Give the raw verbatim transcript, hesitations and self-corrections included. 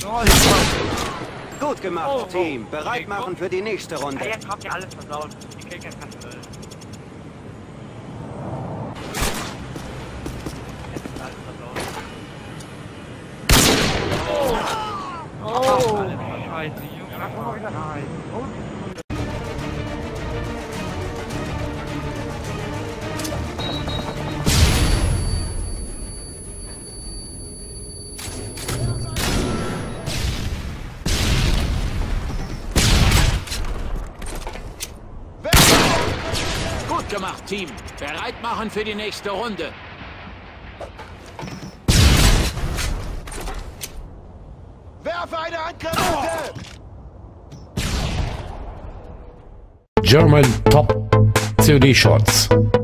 Oh, jetzt war... Gut gemacht, Oh, oh. Team. Bereit machen für die nächste Ah, Runde. jetzt habt ihr alles versaut. Ich krieg jetzt keinen Müll. Jetzt ist alles versaut. Oh! Alles scheiße, Junge. Nein. Gut gemacht, Team. Bereit machen für die nächste Runde. Werfe eine Handgranate! German Top C O D Shots.